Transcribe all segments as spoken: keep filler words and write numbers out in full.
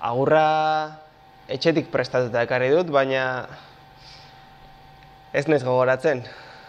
agurra etxetik prestatuta ekarri dut, baina ez naiz gogoratzen.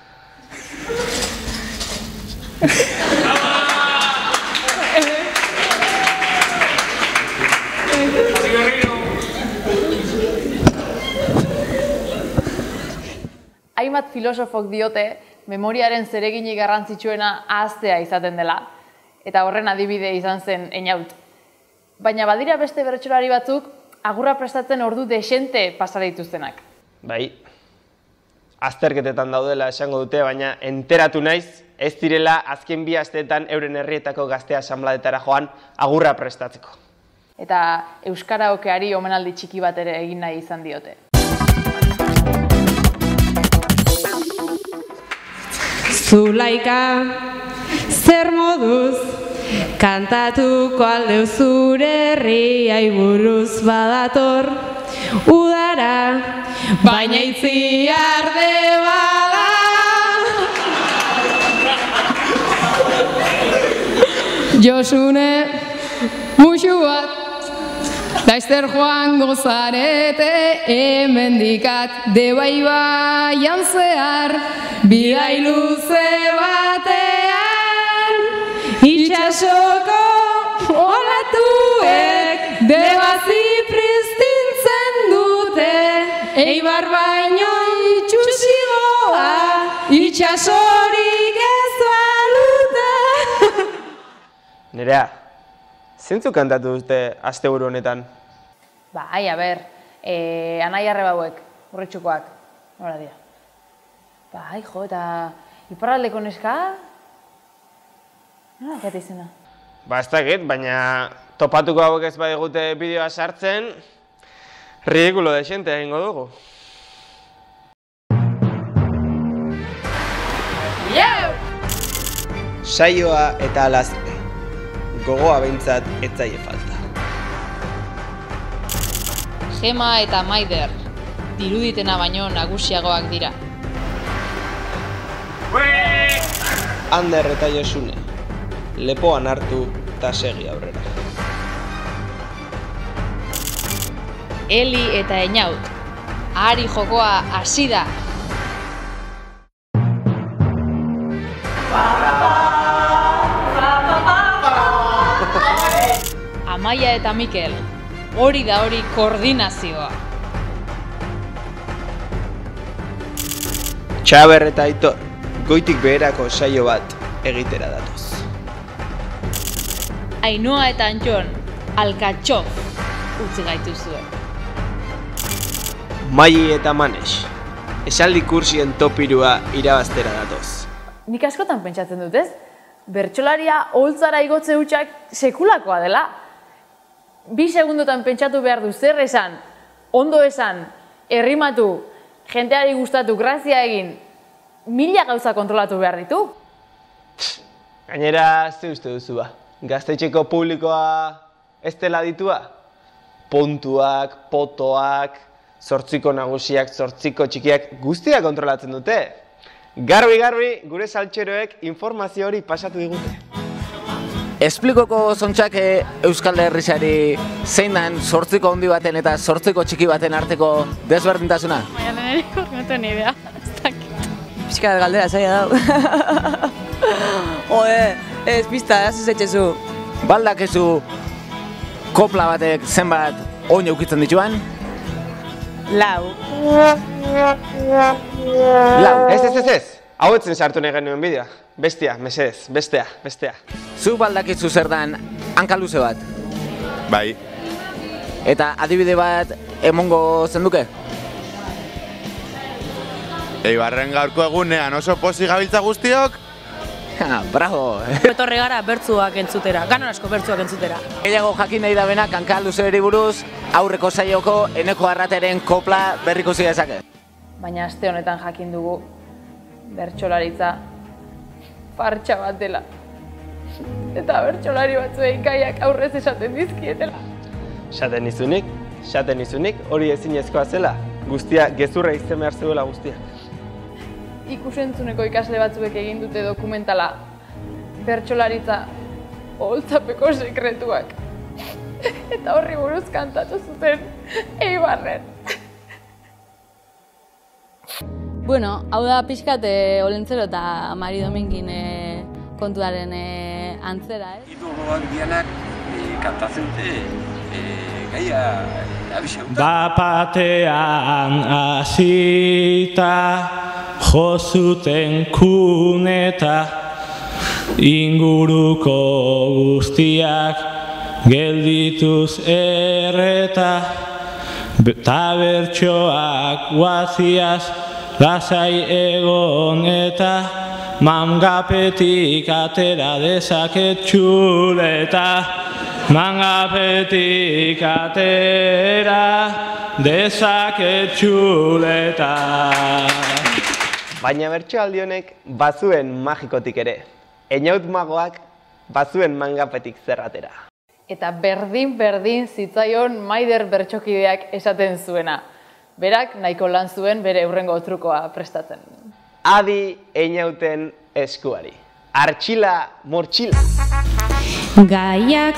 Hainbat filosofok diote memoriaren zereginik garrantzitsuena ahaztea izaten dela, eta horren adibide izan zen Einaut. Baina badira beste bertsolari batzuk agurra prestatzen ordu desente pasa dituztenak. Bai, azterketetan daudela esango dute, baina enteratu naiz ez direla azken bi asteetan euren herrietako gazte asanbladetara joan agurra prestatzeko. Eta euskara okeari omenaldi txiki bat ere egin nahi izan diote. Zulaika, zer moduz, kantatuko aldeu zure herriai buruz badator, udara, baina itzi arde bada. Josune, musu bat, laizter joango zarete, hemendikat Debaibaian zehar, bidai luze batean, itxasoko olatuek Debazi pristintzen dute, Eibar baino itxusigoa, itxasorik ez balute. Nerea, zeintzuk kantatu dute asteburu honetan? Bai, a ber, eh, anai arreba hauek, urritxukoak, nora dira. Bai, jo, eta iparraldeko neska? Nola dakate izena? Ba, ez dakit, baina topatuko hauek ez badigute bideoa sartzen, ridikulo desente egingo dugu. Iau! Saioa eta alazte, gogoa behintzat ez zaie falta. Gema eta Maider, diruditena baino nagusiagoak dira. Ander eta Josune, lepoan hartu eta segi aurrera. Eli eta Einaut, ahari jokoa hasi da. Amaia eta Mikel, hori da hori koordinazioa. Txaber eta Aitor, goitik beherako saio bat egitera datoz. Ainhoa eta Antxon, alkatxof utzi gaituzue. Maili eta Manes, esaldi kursien topirua irabaztera datoz. Nik askotan pentsatzen dut, ez? Bertsolaria oholtzara igotze hutsak sekulakoa dela. Bi segundotan pentsatu behar du zer esan, ondo esan, errimatu, jenteari gustatu, grazia egin, mila gauza kontrolatu behar ditu. Gainera, ze uste duzu ba? Gaztetxeko publikoa ez dela ditua? Puntuak, potoak, zortziko nagusiak, zortziko txikiak, guztia kontrolatzen dute. Garbi-garbi, gure saltxeroek informazio hori pasatu digute. Esplikoko zontxak Euskal Herriari zein den zortziko handi baten eta zortziko txiki baten arteko desberdintasuna? Baina neneko gontu ni idea, ez dakit. Piskat galdera zaila dau. Jode, ez pista, ez etxezu. Baldakezu kopla batek zenbat oin eukitzen dituan? Lau. Lau. Ez, ez, ez, ez. Hau etzen sartu nahi genuen bideoa. Bestia, mesedez, bestea, bestea. Zu baldakizu zer dan hanka luze bat? Bai. Eta adibide bat emongo zenduke? Eibarren gaurko egunean oso pozik gabiltza guztiok? Ha, bravo! Etorri gara bertzuak entzutera, ganon asko bertzuak entzutera. Gehiago jakin nahi da benak hanka luzeari buruz aurreko saioko Eneko Arrateren kopla berrikusi dezake. Baina aste honetan jakin dugu bertsolaritza partxa bat dela. Eta bertsolari batzuei gaiak aurrez esaten dizkietela. Esaten izunik, esaten izunik, hori ezinezkoa zela. Guztia, gezurra izten behar zegoela guztia. Ikusentzuneko ikasle batzuek egin dute dokumentala bertsolaritza oholtzapeko sekretuak. eta horri buruz kantatu zuten Eibarren. Bueno, hau da pixkat Olentzero eta Mari Domingin eh, kontuaren eh, antzera, ez? Idoloak dianak eh, kantatzen dute eh, gaia abixeuta. Bapatean hasita jozuten kuneta inguruko guztiak geldituz erreta ta bertsoak guaziaz lasai egon eta mangapetik atera dezaket txuleta mangapetik atera dezaket txuleta. Baina bertsoaldi honek bazuen magikotik ere. Einaut magoak bazuen mangapetik zerratera. Eta berdin-berdin zitzaion Maider bertsokideak esaten zuena. Berak nahiko lan zuen bere hurrengo trukoa prestatzen. Adi einauten eskuari. Artxila mortxila. Gaiak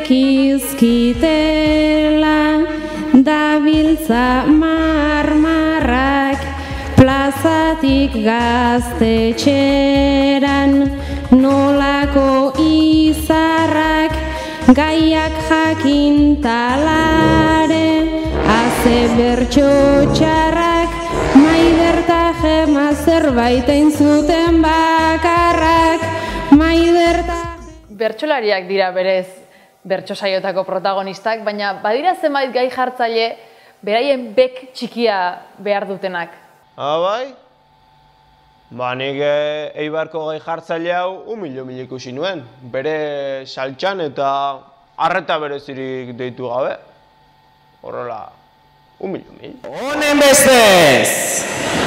zekizkitela dabiltza marmarrak plazatik gaztetxeran nolako izarrak gaiak jakintalare haze bertso txarrak Maider ta Gema zerbait egin zuten bakarrak Maider ta... Bertsolariak dira berez bertso saiotako protagonistak, baina badira zenbait gai jartzaile beraien bek txikia behar dutenak. Ah, bai? Ba, nik Eibarko gai jartzaile hau umil-umil ikusi nuen. Bere saltxan eta arreta berezirik deitu gabe. Horrela, umil-umil. Honen bestez!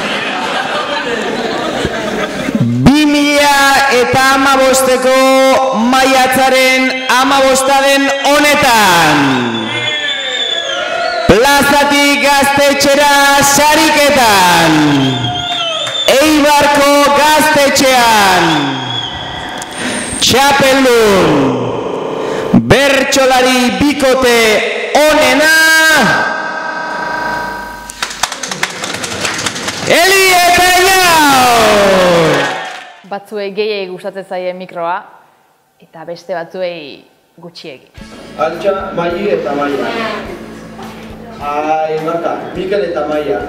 Bi mila eta hamabosteko maiatzaren hamabostaden honetan plazatik gaztetxera sariketan Eibarko gaztetxean txapeldun bertsolari bikote onena Eli eta Inaut! Batzuei gehiegi gustatzen zaie mikroa, eta beste batzuei gutxiegi. Altxa, Maili eta Maia. Ai, Marta, Mikel eta Maia.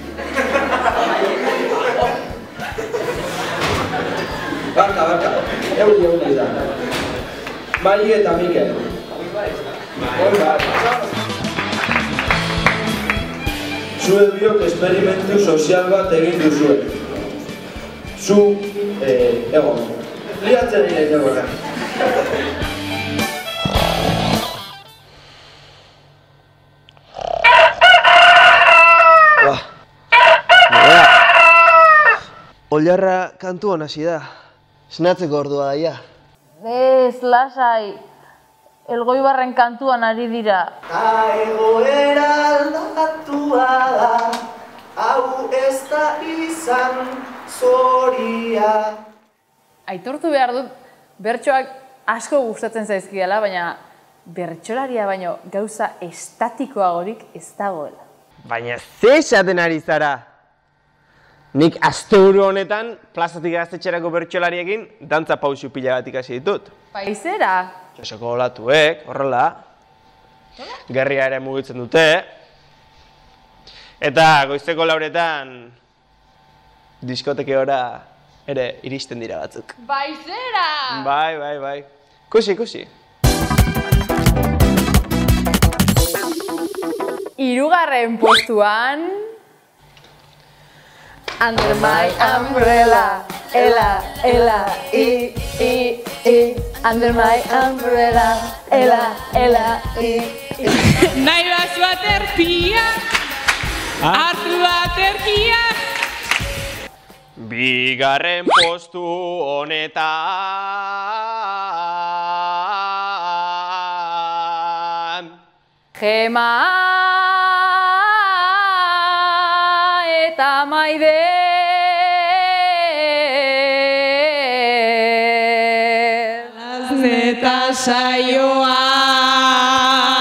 Barka, barka, egun egun ez da. Maili eta Mikel. Zue biok esperimentu sozial bat egin duzuen. Zu, egon, liatzen egin egon. Oilarra kantuan hasi da. Esnatzeko ordua daia. Ez, lasai. Elgoibarren kantuan ari dira. Ta egoera aldatua da, hau ez da izan zoria. Aitortu behar dut, bertsoak asko gustatzen zaizkiala, baina bertsolaria baino gauza estatikoagorik ez dagoela. Baina ze esaten ari zara? Nik asteburu honetan plazatik gaztetxerako bertsolariekin dantza pausu pila bat ikasi ditut. Paizera? Joseko olatuek, horrela. Gerria ere mugitzen dute. Eta goizeko lauretan diskotekeora ere iristen dira batzuk. Paizera! Bai, bai, bai. Kusi, kusi. Hirugarren postuan... Under my umbrella, ela, ela, i, i, i. Under my umbrella, ela, ela, i, i. Nahi bazu aterpia, hartu aterkia. Bigarren postu honetan Gema eta Maider. Eta saioa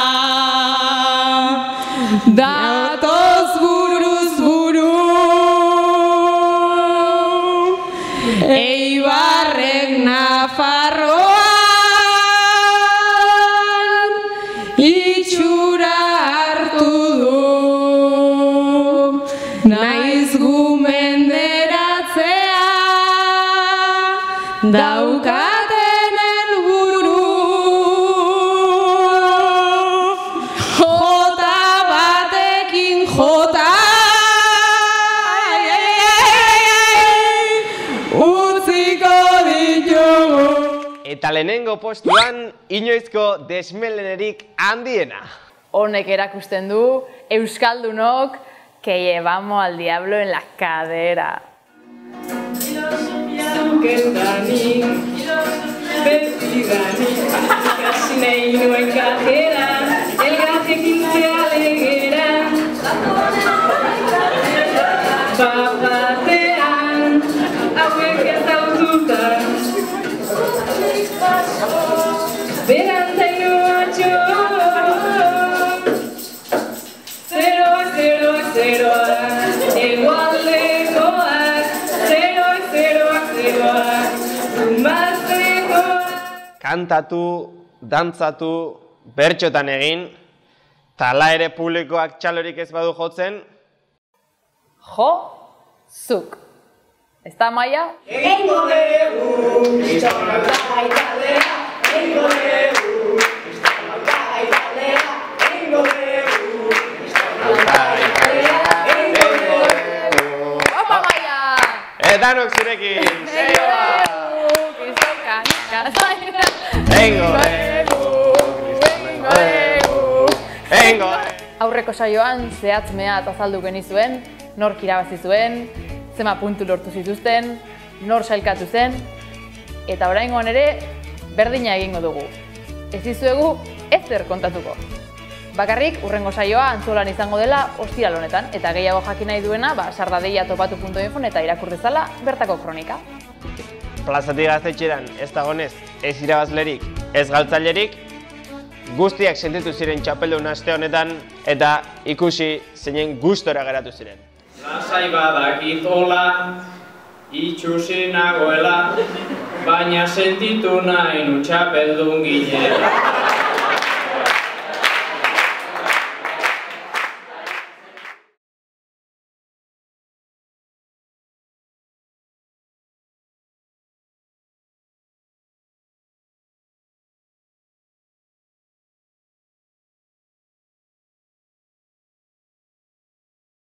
datoz buruz buru, Eibarrek Nafarroan itxura hartu du, naiz gu menderatzea daukaten helburu, jota batekin jota, eta lehenengo postuan inoizko desmelenerik handiena. Honek erakusten du euskaldunok que llevamos al diablo en la cadera. Kestanik, betidanik, ikasi nahi nuen katera, elgartekin zealegera. Bapatean, hauek ezaututan, berantaino atxo, zeroak, zeroak, zeroak, egualdekoak, zeroak, zeroak, zeroak, zumaztekoak. Kantatu, dantzatu, bertxotan egin, tala ere publikoak txalorik ez badu jotzen, jo, zuk. Ez da, Maia? Egingo dugu, izan gaitaldea, egingo dugu, izan gaitaldea, egingo dugu, izan gaitaldea, egingo dugu. Opa, Maia! Edanok zurekin! Zeioa! Kizokan, kazaina! Egingo dugu, egingo dugu, egingo dugu. Aurreko saioan zehatz mehat azaldu genizuen, nork irabazi zuen, zema puntu lortu zituzten, nor sailkatu zen, eta oraingoan ere berdina egingo dugu. Ez dizuegu ezer kontatuko. Bakarrik urrengo saioa antzolan izango dela ostiral honetan, eta gehiago jakin nahi duena, ba, sardadeia topatu puntu info eta irakur dezala bertako kronika. Plazatik Gaztetxeran ez dagonez ez irabazlerik, ez galtzailerik, guztiak sentitu ziren txapeldun aste honetan eta ikusi zeinen gustora geratu ziren. Lasai badakit hola, itxusi nagoela, baina sentitu nahi nu txapeldun ginen.